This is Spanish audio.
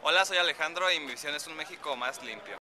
Hola, soy Alejandro y mi visión es un México más limpio.